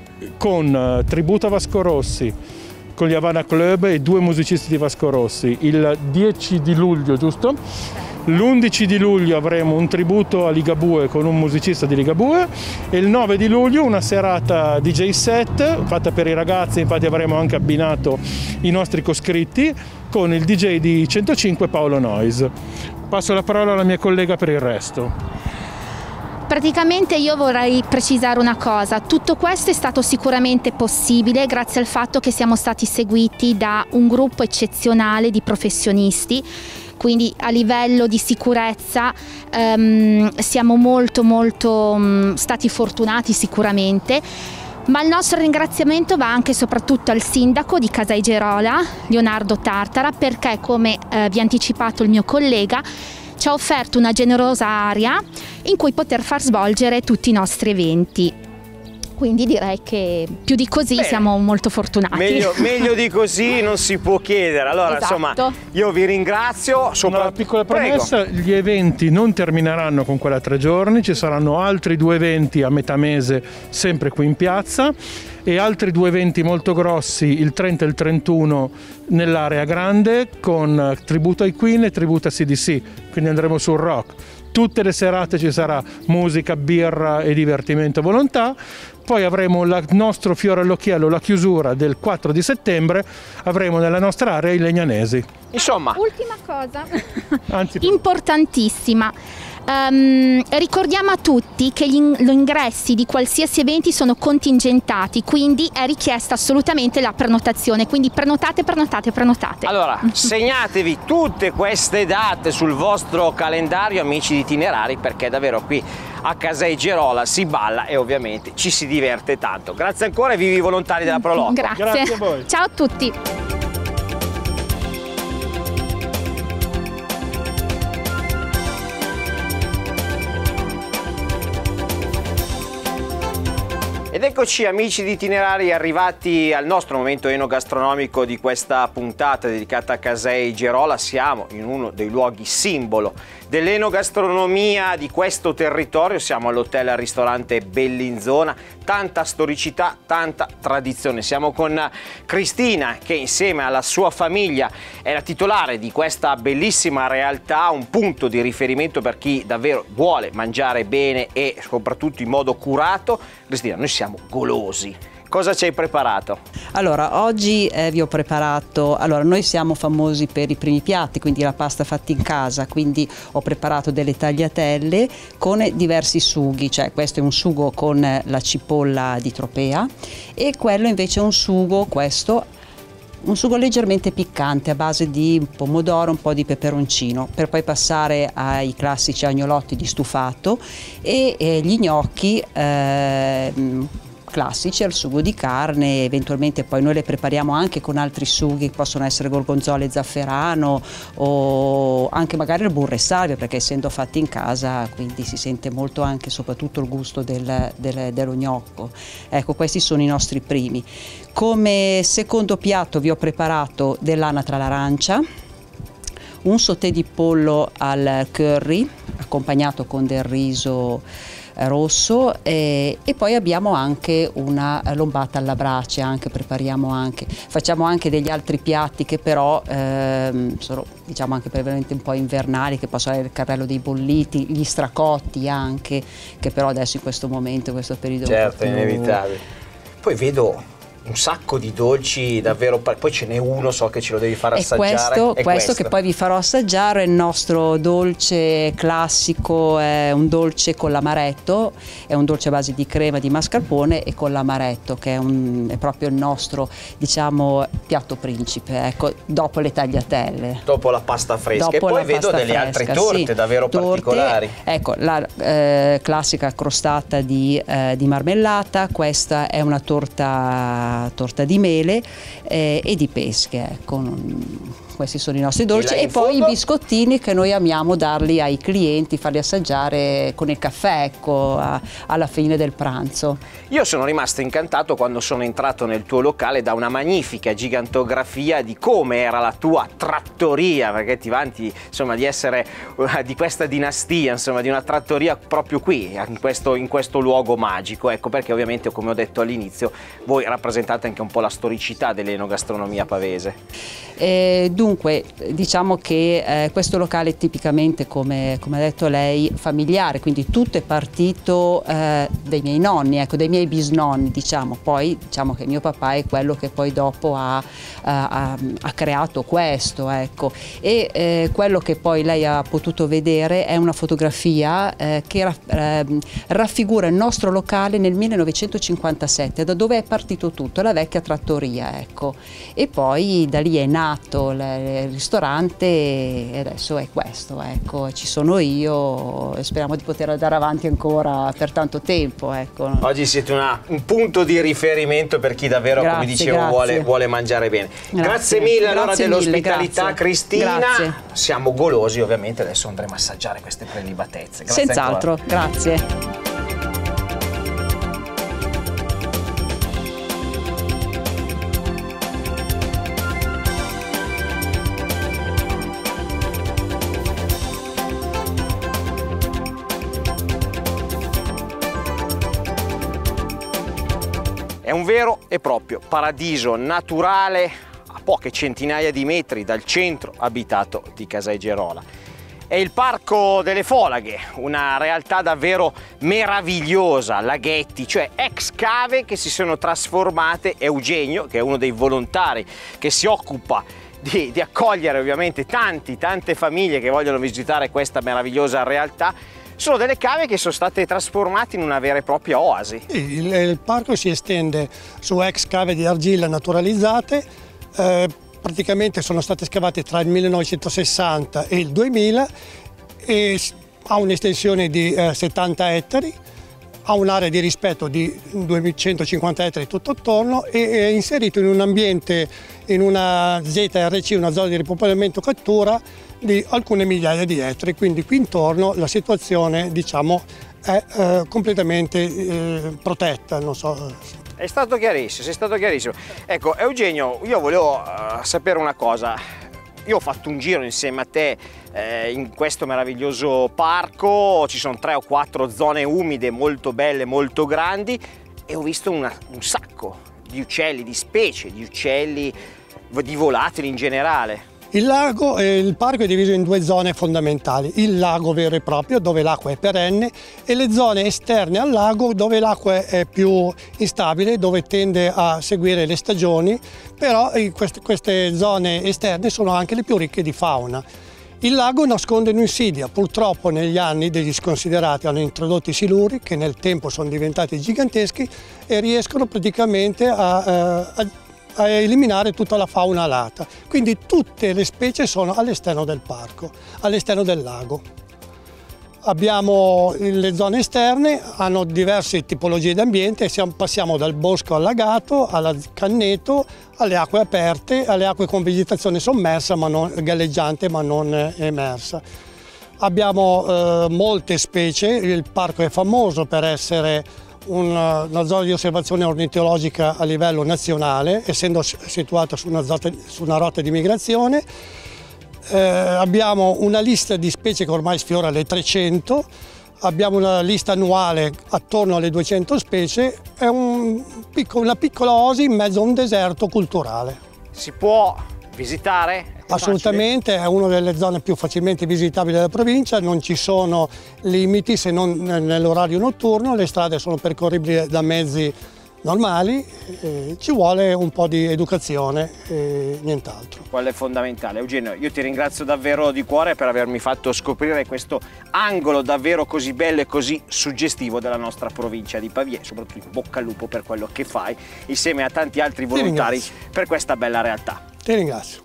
[SPEAKER 12] con tributo a Vasco Rossi, con gli Havana Club e 2 musicisti di Vasco Rossi. Il 10 di luglio, giusto? L'11 di luglio avremo un tributo a Ligabue con un musicista di Ligabue, e il 9 di luglio una serata DJ set fatta per i ragazzi. Infatti avremo anche abbinato i nostri coscritti con il DJ di 105 Paolo Noise. Passo la parola alla mia collega per il resto.
[SPEAKER 13] Praticamente io vorrei precisare una cosa: tutto questo è stato sicuramente possibile grazie al fatto che siamo stati seguiti da un gruppo eccezionale di professionisti, quindi a livello di sicurezza siamo molto stati fortunati sicuramente. Ma il nostro ringraziamento va anche e soprattutto al sindaco di Casei Gerola, Leonardo Tartara, perché, come vi ha anticipato il mio collega, ci ha offerto una generosa area in cui poter far svolgere tutti i nostri eventi. quindi direi che più di così siamo molto fortunati.
[SPEAKER 2] Meglio di così non si può chiedere. Allora,
[SPEAKER 13] esatto.
[SPEAKER 2] Insomma, io vi ringrazio.
[SPEAKER 12] Una piccola premessa: gli eventi non termineranno con quella 3 giorni, ci saranno altri 2 eventi a metà mese sempre qui in piazza e altri 2 eventi molto grossi il 30 e il 31 nell'area grande con tributo ai Queen e tributo a CDC, quindi andremo sul rock. Tutte le serate ci sarà musica, birra e divertimento a volontà. Poi avremo il nostro fiore all'occhiello, la chiusura del 4 di settembre, avremo nella nostra area i Legnanesi.
[SPEAKER 2] Insomma,
[SPEAKER 13] ultima cosa importantissima. Ricordiamo a tutti che gli ingressi di qualsiasi eventi sono contingentati, quindi è richiesta assolutamente la prenotazione, quindi prenotate.
[SPEAKER 2] Allora, segnatevi tutte queste date sul vostro calendario, amici di Itinerari, perché davvero qui a Casei Gerola si balla e ovviamente ci si diverte tanto. Grazie ancora e vivi i volontari della Pro Loco.
[SPEAKER 13] Grazie a voi. Ciao a tutti.
[SPEAKER 2] Ed eccoci, amici di Itinerari, arrivati al nostro momento enogastronomico di questa puntata dedicata a Casei Gerola. Siamo in uno dei luoghi simbolo dell'enogastronomia di questo territorio, siamo all'hotel al ristorante Bellinzona, tanta storicità, tanta tradizione. Siamo con Cristina che insieme alla sua famiglia è la titolare di questa bellissima realtà, un punto di riferimento per chi davvero vuole mangiare bene e soprattutto in modo curato. Cristina, noi siamo golosi. Cosa ci hai preparato?
[SPEAKER 14] Allora, oggi vi ho preparato, noi siamo famosi per i primi piatti, quindi la pasta fatta in casa, quindi ho preparato delle tagliatelle con diversi sughi, cioè questo è un sugo con la cipolla di Tropea e quello invece è un sugo, un sugo leggermente piccante a base di pomodoro, un po' di peperoncino, per poi passare ai classici agnolotti di stufato e gli gnocchi classici al sugo di carne. Eventualmente poi noi le prepariamo anche con altri sughi che possono essere gorgonzola e zafferano o anche magari il burro e salvia, perché essendo fatti in casa quindi si sente molto anche soprattutto il gusto dello gnocco. Ecco, questi sono i nostri primi. Come secondo piatto vi ho preparato dell'anatra all'arancia, un sauté di pollo al curry accompagnato con del riso rosso e poi abbiamo anche una lombata alla brace, facciamo anche degli altri piatti che però sono diciamo anche brevemente un po' invernali, che possono essere il carrello dei bolliti, gli stracotti anche, che però adesso in questo momento, in questo periodo
[SPEAKER 2] certo, è inevitabile. Poi vedo un sacco di dolci davvero, poi ce n'è uno, so che ce lo devi far assaggiare.
[SPEAKER 14] Questo che poi vi farò assaggiare è il nostro dolce classico, è un dolce con l'amaretto, è un dolce a base di crema di mascarpone e con l'amaretto, che è proprio il nostro, diciamo, piatto principe, ecco, dopo le tagliatelle.
[SPEAKER 2] Dopo la pasta fresca. Dopo e poi vedo delle altre torte davvero particolari. Ecco,
[SPEAKER 14] la classica crostata di marmellata, questa è una torta di mele e di pesche, ecco. Questi sono i nostri dolci e poi i biscottini che noi amiamo darli ai clienti, farli assaggiare con il caffè, ecco, alla fine del pranzo.
[SPEAKER 2] Io sono rimasto incantato quando sono entrato nel tuo locale da una magnifica gigantografia di come era la tua trattoria, perché ti vanti insomma di essere di questa dinastia, insomma di una trattoria proprio qui, in questo luogo magico, ecco, perché ovviamente, come ho detto all'inizio, voi rappresentate anche un po' la storicità dell'enogastronomia pavese.
[SPEAKER 14] Dunque, diciamo che questo locale è tipicamente, come ha detto lei, familiare, quindi tutto è partito dai miei nonni, ecco, dai miei bisnonni, diciamo. Poi diciamo che mio papà è quello che poi dopo ha creato questo, ecco. E quello che poi lei ha potuto vedere è una fotografia che raffigura il nostro locale nel 1957, da dove è partito tutto, la vecchia trattoria, ecco. E poi da lì è nato il ristorante e adesso è questo, ecco, ci sono io e speriamo di poter andare avanti ancora per tanto tempo, ecco.
[SPEAKER 2] Oggi siete un punto di riferimento per chi davvero, come dicevo, vuole mangiare bene. Grazie mille allora dell'ospitalità, Cristina.
[SPEAKER 14] Grazie.
[SPEAKER 2] Siamo golosi, ovviamente adesso andremo a assaggiare queste prelibatezze.
[SPEAKER 14] Senz'altro, grazie.
[SPEAKER 2] È un vero e proprio paradiso naturale a poche centinaia di metri dal centro abitato di Casei Gerola. È il Parco delle Folaghe, una realtà davvero meravigliosa, laghetti, cioè ex cave che si sono trasformate. Eugenio, che è uno dei volontari che si occupa di accogliere ovviamente tante famiglie che vogliono visitare questa meravigliosa realtà, sono delle cave che sono state trasformate in una vera e propria oasi.
[SPEAKER 15] Il parco si estende su ex cave di argilla naturalizzate, praticamente sono state scavate tra il 1960 e il 2000 e ha un'estensione di 70 ettari, ha un'area di rispetto di 250 ettari tutto attorno e è inserito in un ambiente, in una ZRC, una zona di ripopolamento cattura di alcune migliaia di ettari, quindi qui intorno la situazione, diciamo, è completamente protetta, non so.
[SPEAKER 2] È stato chiarissimo, sei stato chiarissimo. Ecco, Eugenio, io volevo sapere una cosa. Io ho fatto un giro insieme a te in questo meraviglioso parco, ci sono 3 o 4 zone umide molto belle, molto grandi, e ho visto un sacco di uccelli, di specie, di uccelli, di volatili in generale.
[SPEAKER 15] Il parco è diviso in 2 zone fondamentali, il lago vero e proprio dove l'acqua è perenne e le zone esterne al lago dove l'acqua è più instabile, dove tende a seguire le stagioni, però queste zone esterne sono anche le più ricche di fauna. Il lago nasconde un'insidia, purtroppo negli anni degli sconsiderati hanno introdotto i siluri che nel tempo sono diventati giganteschi e riescono praticamente a eliminare tutta la fauna alata, quindi tutte le specie sono all'esterno del parco, all'esterno del lago. Abbiamo le zone esterne, hanno diverse tipologie di ambiente, passiamo dal bosco allagato, al canneto, alle acque aperte, alle acque con vegetazione sommersa, galleggiante ma non emersa. Abbiamo molte specie, il parco è famoso per essere una zona di osservazione ornitologica a livello nazionale, essendo situata su una rotta di migrazione. Abbiamo una lista di specie che ormai sfiora le 300, abbiamo una lista annuale attorno alle 200 specie, è una piccola oasi in mezzo a un deserto culturale.
[SPEAKER 2] Si può visitare?
[SPEAKER 15] Assolutamente, è una delle zone più facilmente visitabili della provincia, non ci sono limiti se non nell'orario notturno, le strade sono percorribili da mezzi normali, ci vuole un po' di educazione e nient'altro.
[SPEAKER 2] Quello è fondamentale. Eugenio, io ti ringrazio davvero di cuore per avermi fatto scoprire questo angolo davvero così bello e così suggestivo della nostra provincia di Pavia, e soprattutto in bocca al lupo per quello che fai insieme a tanti altri volontari per questa bella realtà.
[SPEAKER 15] Ti ringrazio.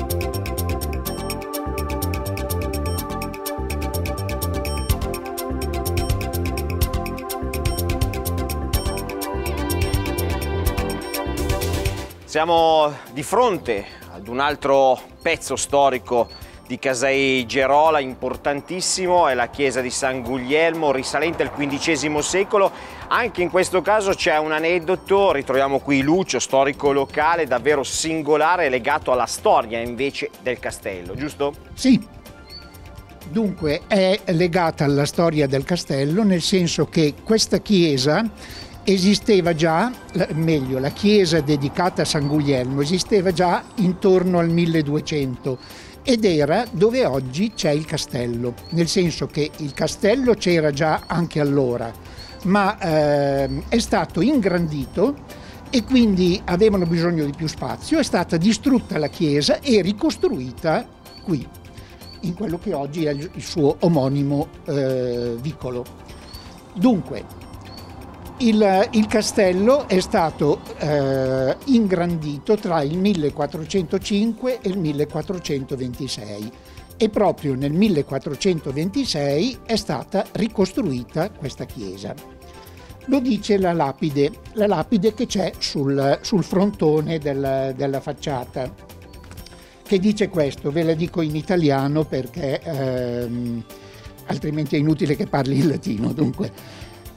[SPEAKER 2] Siamo di fronte ad un altro pezzo storico di Casei Gerola importantissimo, è la chiesa di San Guglielmo, risalente al XV secolo. Anche in questo caso c'è un aneddoto, ritroviamo qui Lucio, storico locale, davvero singolare, legato alla storia invece del castello, giusto?
[SPEAKER 4] Sì. Dunque è legata alla storia del castello, nel senso che questa chiesa esisteva già, meglio, la chiesa dedicata a San Guglielmo esisteva già intorno al 1200 ed era dove oggi c'è il castello, nel senso che il castello c'era già anche allora, ma è stato ingrandito e quindi avevano bisogno di più spazio, è stata distrutta la chiesa e ricostruita qui, in quello che oggi è il suo omonimo vicolo. Dunque, il castello è stato ingrandito tra il 1405 e il 1426 e proprio nel 1426 è stata ricostruita questa chiesa. Lo dice la lapide che c'è sul frontone della facciata, che dice questo, ve la dico in italiano perché altrimenti è inutile che parli il latino. Dunque,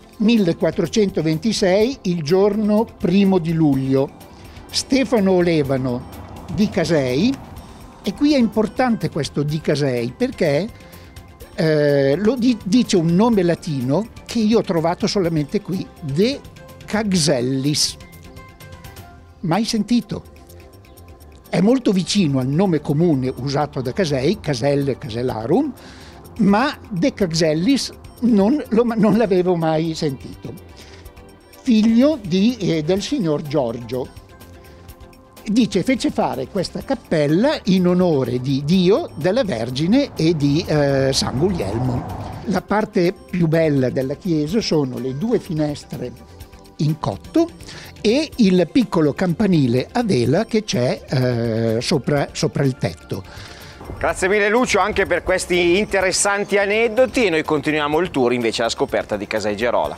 [SPEAKER 4] 1426, il giorno 1° di luglio, Stefano Olevano di Casei, e qui è importante questo di Casei perché dice un nome latino che io ho trovato solamente qui, De Caxellis, mai sentito. È molto vicino al nome comune usato da Casei, Caselle Casellarum, ma De Casellis non l'avevo mai sentito. Figlio del signor Giorgio. Dice, fece fare questa cappella in onore di Dio, della Vergine e di San Guglielmo. La parte più bella della chiesa sono le 2 finestre in cotto e il piccolo campanile a vela che c'è sopra il tetto.
[SPEAKER 2] Grazie mille Lucio anche per questi interessanti aneddoti, e noi continuiamo il tour invece alla scoperta di Casei Gerola.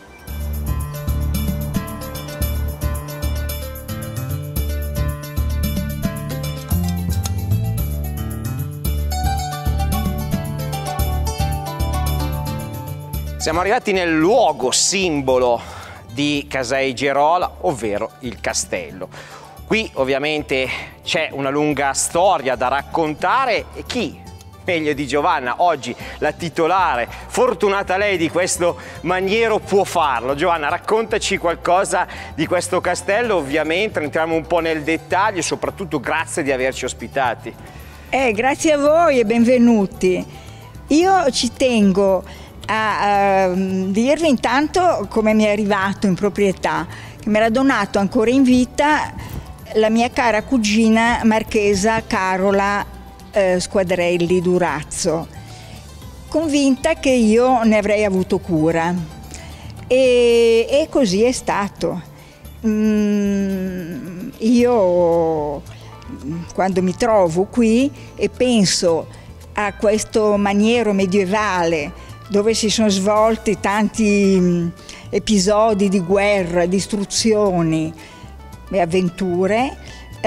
[SPEAKER 2] Siamo arrivati nel luogo simbolo di Casei Gerola, ovvero il castello. Qui ovviamente c'è una lunga storia da raccontare e chi meglio di Giovanna, oggi la titolare, fortunata lei di questo maniero, può farlo. Giovanna, raccontaci qualcosa di questo castello, ovviamente entriamo un po' nel dettaglio e soprattutto grazie di averci ospitati.
[SPEAKER 16] Grazie a voi e benvenuti. Io ci tengo a dirvi intanto come mi è arrivato in proprietà, che mi era donato ancora in vita la mia cara cugina marchesa Carola Squadrelli Durazzo, convinta che io ne avrei avuto cura, e così è stato. Io quando mi trovo qui e penso a questo maniero medievale dove si sono svolti tanti episodi di guerra, distruzioni e avventure,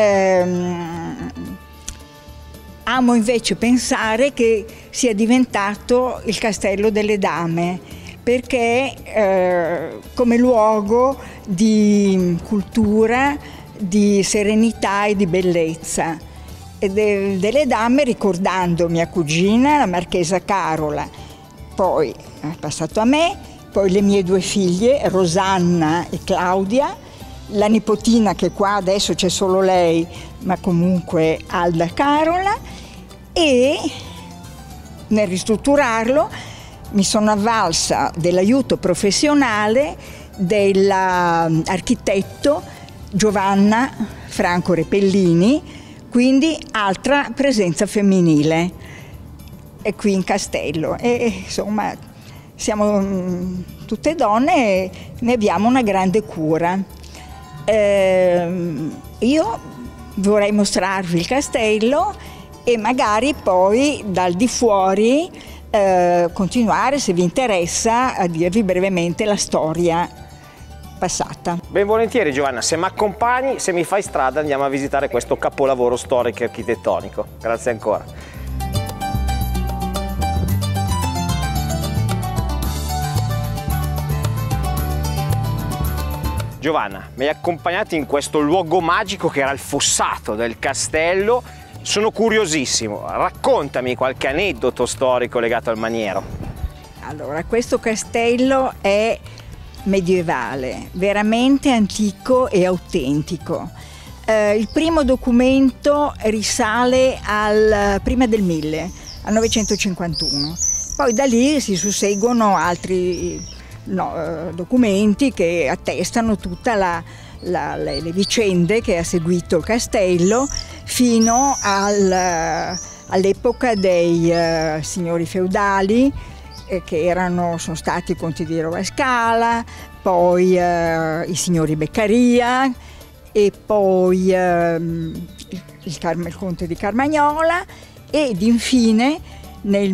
[SPEAKER 16] amo invece pensare che sia diventato il Castello delle Dame, perché come luogo di cultura, di serenità e di bellezza. E delle dame, ricordando mia cugina, la marchesa Carola, poi è passato a me, poi le mie 2 figlie, Rosanna e Claudia, la nipotina che qua adesso c'è solo lei, ma comunque Alda Carola, e nel ristrutturarlo mi sono avvalsa dell'aiuto professionale dell'architetto Giovanna Franco Repellini, quindi altra presenza femminile. E qui in castello, e insomma siamo tutte donne e ne abbiamo una grande cura. Io vorrei mostrarvi il castello e magari poi dal di fuori continuare, se vi interessa, a dirvi brevemente la storia passata.
[SPEAKER 2] Ben volentieri Giovanna, se mi accompagni, se mi fai strada, andiamo a visitare questo capolavoro storico e architettonico. Grazie ancora. Giovanna, mi hai accompagnato in questo luogo magico che era il fossato del castello. Sono curiosissimo, raccontami qualche aneddoto storico legato al maniero.
[SPEAKER 16] Allora, questo castello è medievale, veramente antico e autentico. Il primo documento risale al prima del 1000, al 951. Poi da lì si susseguono altri documenti che attestano tutte le vicende che ha seguito il castello fino all'epoca dei signori feudali che sono stati i conti di Rovascala, poi i signori Beccaria e poi il conte di Carmagnola, ed infine nel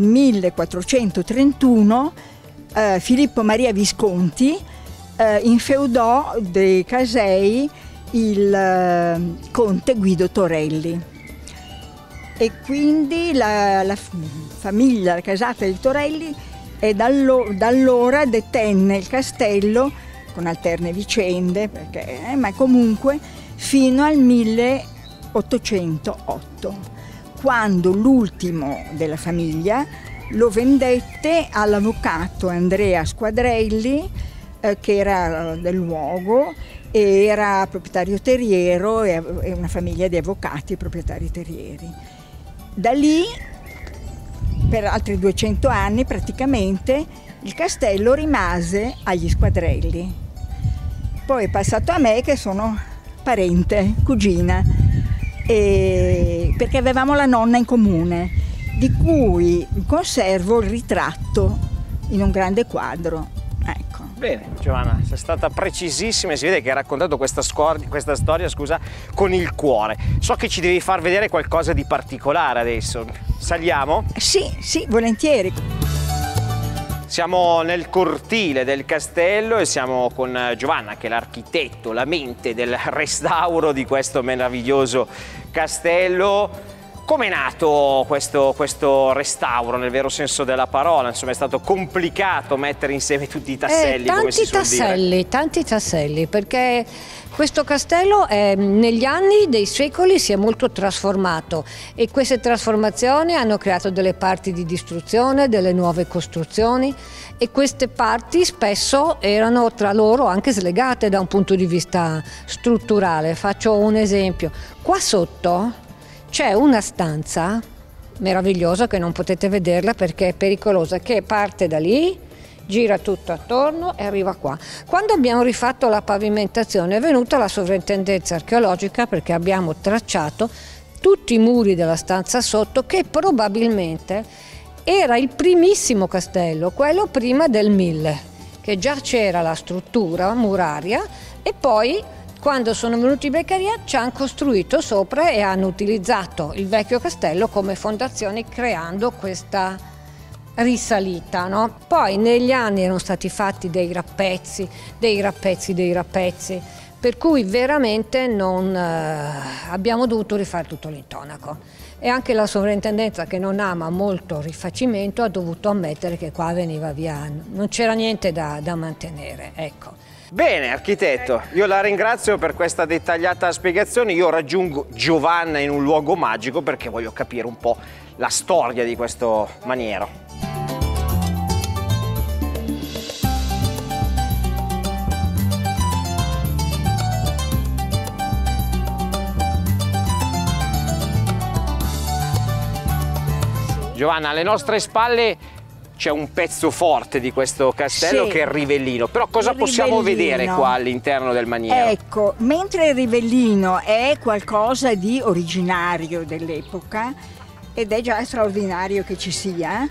[SPEAKER 16] 1431 Filippo Maria Visconti infeudò dei Casei il conte Guido Torelli, e quindi la famiglia, la casata dei Torelli, da allora detenne il castello con alterne vicende, ma comunque fino al 1808, quando l'ultimo della famiglia lo vendette all'avvocato Andrea Squadrelli, che era del luogo e era proprietario terriero e una famiglia di avvocati proprietari terrieri. Da lì, per altri 200 anni praticamente, il castello rimase agli Squadrelli. Poi è passato a me, che sono parente, cugina, perché avevamo la nonna in comune, di cui conservo il ritratto in un grande quadro. Ecco.
[SPEAKER 2] Bene, Giovanna, sei stata precisissima e si vede che hai raccontato questa storia, scusa, con il cuore. So che ci devi far vedere qualcosa di particolare adesso. Saliamo?
[SPEAKER 16] Sì, volentieri.
[SPEAKER 2] Siamo nel cortile del castello e siamo con Giovanna, che è l'architetto, la mente del restauro di questo meraviglioso castello. Com'è nato questo restauro nel vero senso della parola? Insomma, è stato complicato mettere insieme tutti i tasselli, come si suol dire.
[SPEAKER 17] Tanti tasselli, perché questo castello negli anni dei secoli si è molto trasformato e queste trasformazioni hanno creato delle parti di distruzione, delle nuove costruzioni, e queste parti spesso erano tra loro anche slegate da un punto di vista strutturale. Faccio un esempio. Qua sotto c'è una stanza meravigliosa che non potete vederla perché è pericolosa, che parte da lì, gira tutto attorno e arriva qua. Quando abbiamo rifatto la pavimentazione è venuta la sovrintendenza archeologica, perché abbiamo tracciato tutti i muri della stanza sotto, che probabilmente era il primissimo castello, quello prima del 1000, che già c'era la struttura muraria, e poi quando sono venuti i Beccaria ci hanno costruito sopra e hanno utilizzato il vecchio castello come fondazione, creando questa risalita, no? Poi negli anni erano stati fatti dei rappezzi, per cui veramente non abbiamo dovuto rifare tutto l'intonaco. E anche la sovrintendenza, che non ama molto il rifacimento, ha dovuto ammettere che qua veniva via, non c'era niente da mantenere, ecco.
[SPEAKER 2] Bene, architetto, io la ringrazio per questa dettagliata spiegazione. Io raggiungo Giovanna in un luogo magico perché voglio capire un po' la storia di questo maniero. Giovanna, alle nostre spalle c'è un pezzo forte di questo castello, che è il Rivellino, però cosa possiamo vedere qua all'interno del maniero?
[SPEAKER 16] Ecco, mentre il Rivellino è qualcosa di originario dell'epoca ed è già straordinario che ci sia,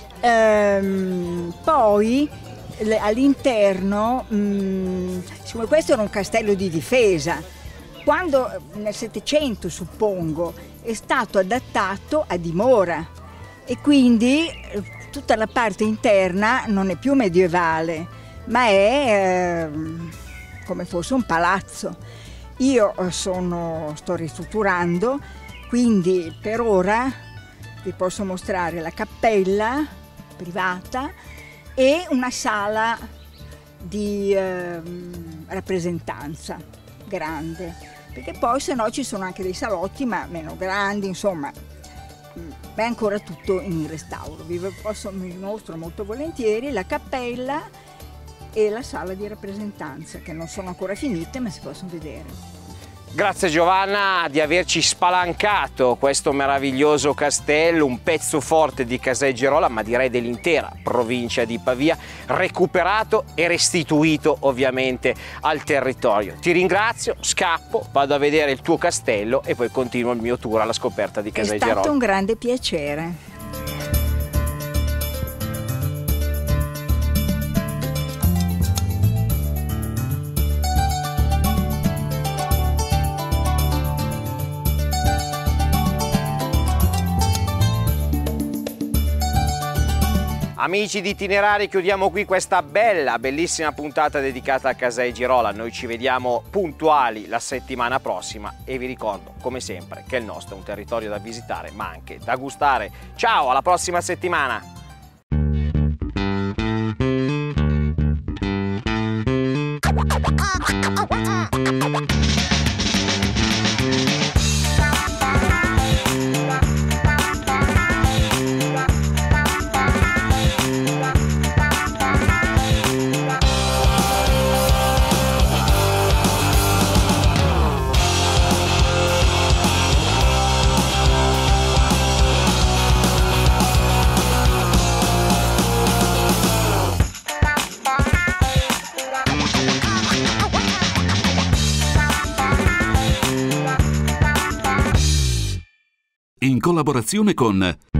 [SPEAKER 16] poi all'interno, siccome questo era un castello di difesa, quando nel Settecento, suppongo, è stato adattato a dimora, e quindi tutta la parte interna non è più medievale, ma è come fosse un palazzo. Io sto ristrutturando, quindi per ora vi posso mostrare la cappella privata e una sala di rappresentanza grande, perché poi se no ci sono anche dei salotti ma meno grandi, insomma. È ancora tutto in restauro. Vi mostro molto volentieri la cappella e la sala di rappresentanza, che non sono ancora finite ma si possono vedere.
[SPEAKER 2] Grazie Giovanna di averci spalancato questo meraviglioso castello, un pezzo forte di Caseggerola, ma direi dell'intera provincia di Pavia, recuperato e restituito ovviamente al territorio. Ti ringrazio, scappo, vado a vedere il tuo castello e poi continuo il mio tour alla scoperta di Caseggerola.
[SPEAKER 16] È stato un grande piacere.
[SPEAKER 2] Amici di Itinerari, chiudiamo qui questa bellissima puntata dedicata a Caseggerola. Noi ci vediamo puntuali la settimana prossima e vi ricordo, come sempre, che il nostro è un territorio da visitare ma anche da gustare. Ciao, alla prossima settimana!
[SPEAKER 18] in collaborazione con